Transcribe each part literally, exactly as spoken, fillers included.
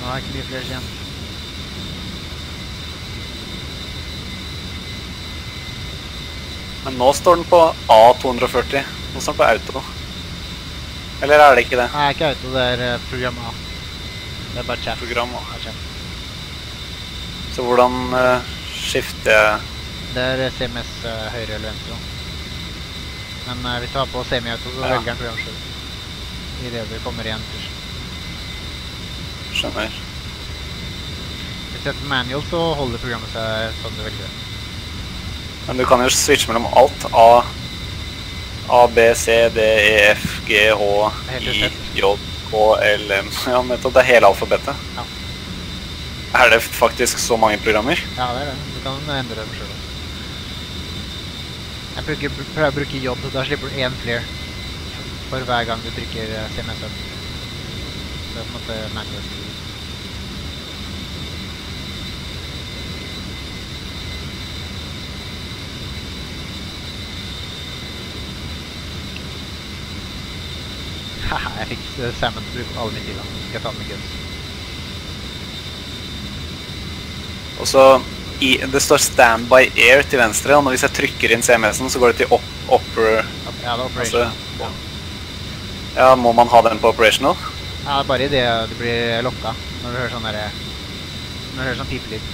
Nå har jeg ikke mye flere igjen. Men nå står den på A to førti. Nå står den på auto. Eller er det ikke det? Nei, ikke auto, det er uh, program A. Det er bare chat. Program A. Ja, chat. Så hvordan uh, skifter jeg? Det er C M S uh, høyre eller venstre. Men uh, hvis du har på semi-auto, så Ja. velger den program selv. I det det kommer igjen først. Skjønner. Hvis du setter manual, så holder programmet seg sånn du velger det. Men du kan jo switche mellom alt. A, A, B, C, D, E, F, G, H, Helt I, rett. J, K, L, M. Ja, nettopp. Det er hele alfabetet. Ja. Er det faktisk så mange programmer? Ja, det er det. Du kan endre dem selv også. Jeg bruker, prøver å bruke J, da slipper du en flare for hver gang du trykker uh, C M S-en. Det er på en måte manual. Haha, jeg fikk uh, Salmon til å bruke alle mine tider. Skal jeg ta med guns. Og så, i, det står stand by air til venstre, og når hvis jeg trykker inn C M S-en, så går det til op, upper... Ja, det er operation. Altså, ja, må man ha den på operational? Ja, bare i det du blir lokka, når du hører sånn der... Når du hører sånn pipelyd.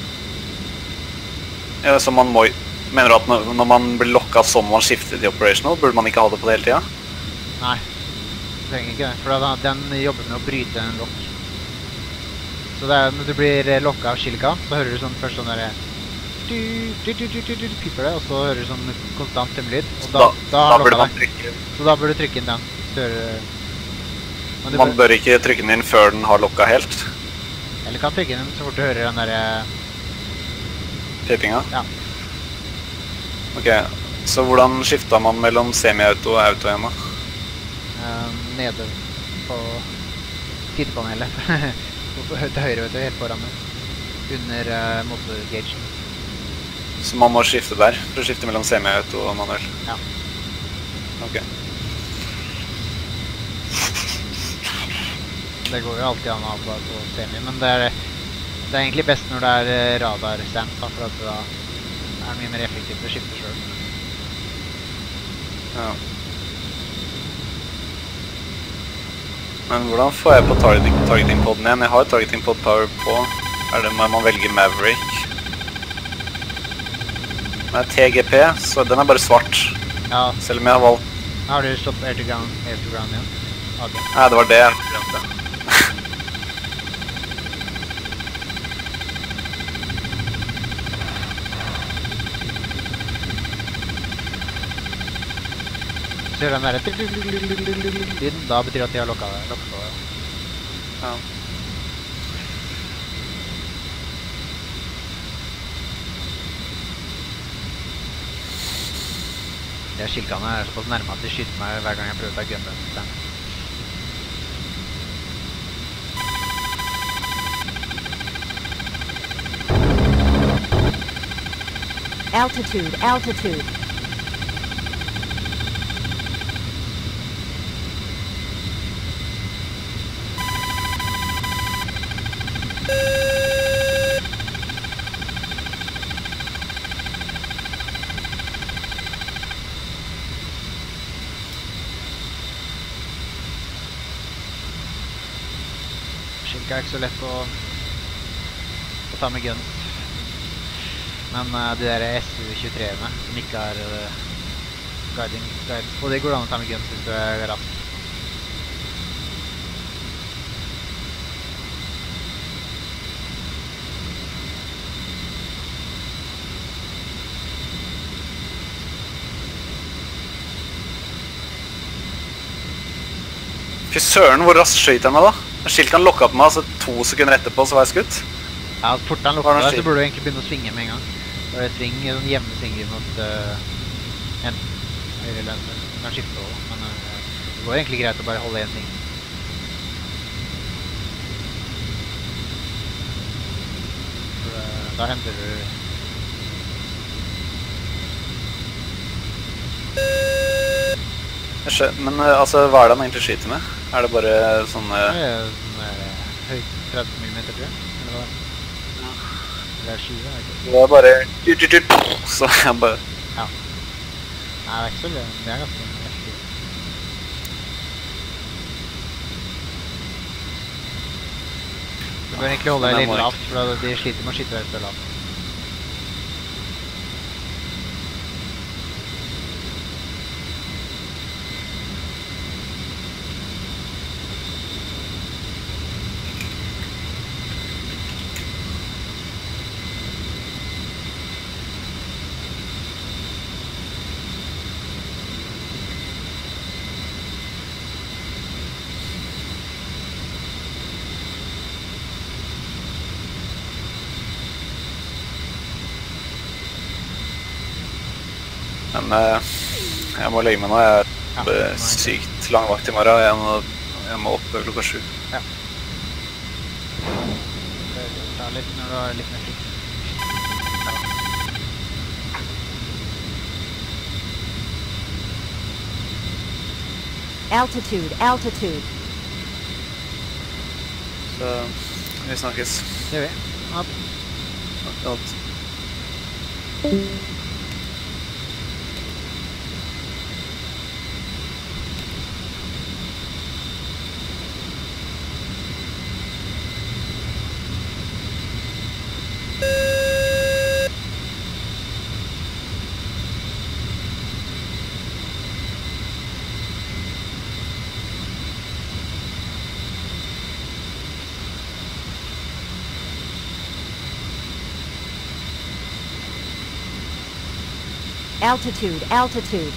Ja, så man må... Mener du at når, når man blir lokka som man skifter til operational, burde man ikke ha det på det hele tiden? Nei, du trenger ikke det, for da, den jobber med å bryte en lokk. Så det er, når du blir lokka av Shilka, så hører du sånn først sånn der... Du, du, du, du, du, du, piper det, og så hører du sånn konstant tømmelyd. Og da, Da, da, da har burde lokka man deg. trykke... Så da burde du trykke inn den. Så hører, men du Man bør, bør ikke trykke den inn før den har lokka helt. eller kan trykke inn den så fort du hører den der... Pipinga? Ja. Ok, så hvordan skiftet man mellom semi-auto og auto igjen da? eh, nede på sidepanelet. Til høyre, vet du, helt foran det. Under uh, motorgagen. Så man må skifte der, for å skifte mellom semi-auto og manuell? Ja. Ok. Det går jo alltid an å ha på, på semi, men det er, det er egentlig best når det er eh, radar-stand, da, for at da er det mye mer effektivt å skifte selv. Ja. Men hvordan får jeg på targeting, targeting podden igjen? Jeg har targeting pod power på. Er det når man velger Maverick? Nei, T G P, så den er bare svart. Ja, Selv om jeg har valgt... har du stoppet air to ground, air to ground igjen? Ok. Nei, det var det jeg glemte. Så gjør den der lyden, da betyr det at de har lokket det. Lokket det. Ja. De her skilkene er såpass nærme at de skyter meg hver gang jeg prøver å ta gunrun. Altitude, altitude. Skilka er ikke så lett å, å ta med guns. Men uh, de der S U tjuetre-ene som ikke har uh, guiding guidance på, det går an å ta med guns hvis du er rask. Fy søren, hvor raskt skjøt jeg meg da? Skilkan lokket på meg, altså to sekunder etterpå så var jeg skutt. Ja, fort han Var lukker det deg, skilt? så burde du egentlig begynne å svinge med en gang. Da er det sving, sånn jevne svinger mot uh, enten høyre eller venstre. Du kan skifte også, men uh, det går egentlig greit å bare holde en sving. For uh, da henter du... Jeg skjø- Men eh, altså, hva er det han egentlig skyter med? Er det bare sånne... Det er sånn der, uh, høyt tretti millimeter, tror jeg. Eller hva det er. Eller er det tjue, jeg vet ikke. Det var bare... tut, tut, tut, Så jeg bare... Ja. Nei, det er ikke så lønn. Det er ganske effektivt. Du bør egentlig holde deg Men jeg litt må lavt, for da de sliter med å skyte deg så lavt. Men eh, jeg må legge meg nå. Jeg er Ja, bare nei. sykt lang vakt i morgen. Jeg må, jeg må opp klokka sju. Ja. Det tar litt når du har litt mer fritt. Altitude, altitude. Så vi snakkes. Det gjør vi. Ja. Godt. Altitude, altitude.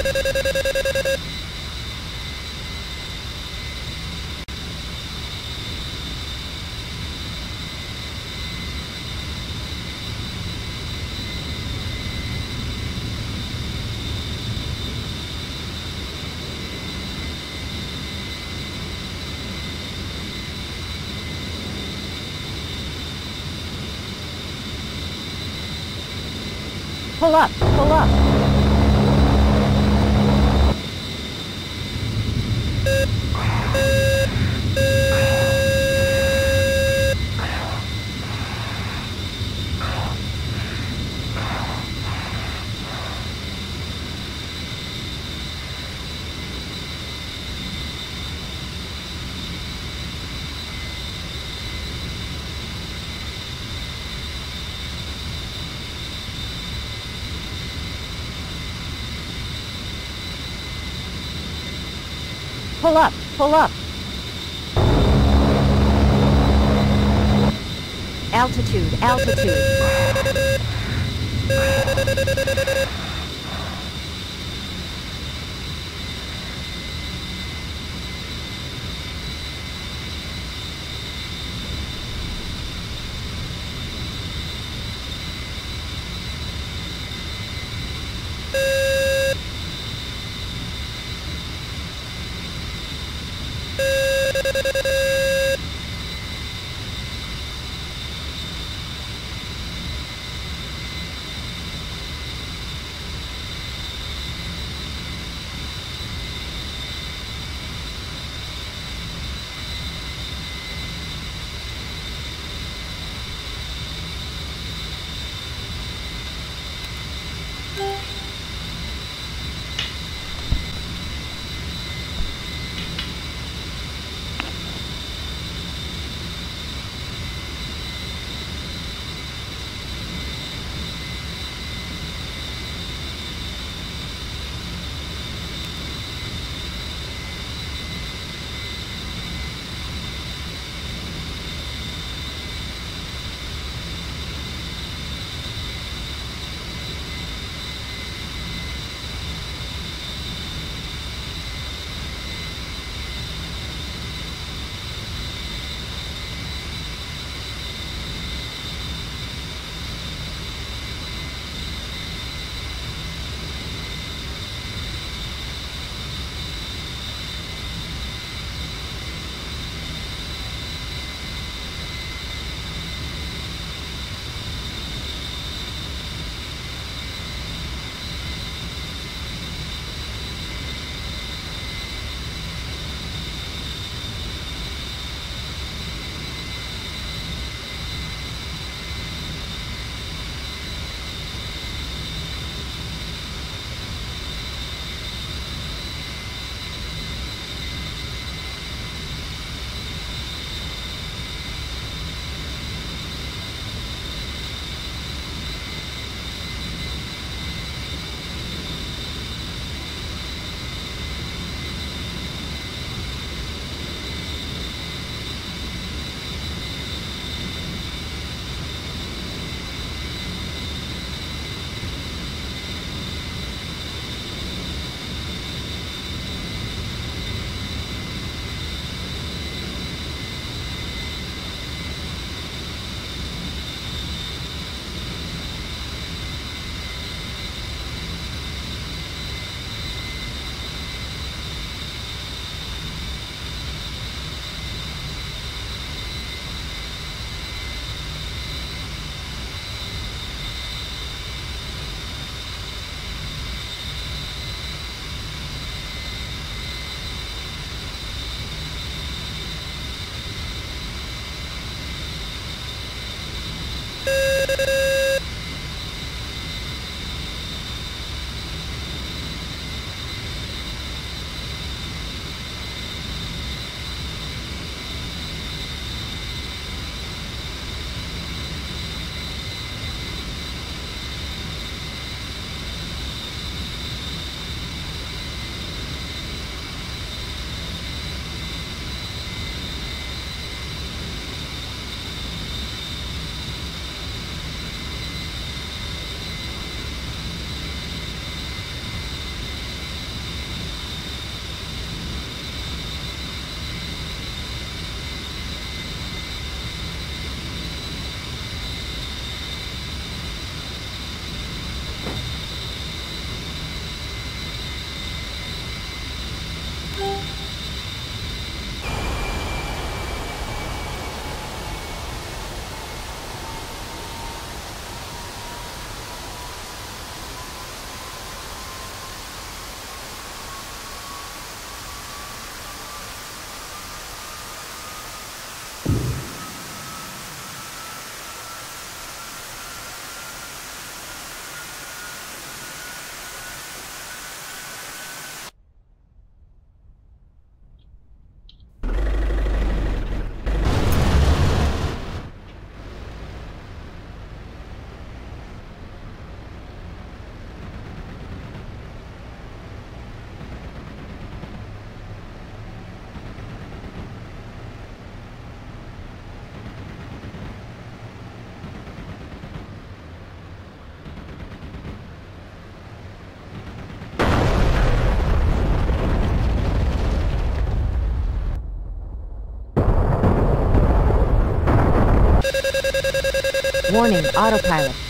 Pull up, pull up. Pull up, pull up. Altitude, altitude. Warning, autopilot.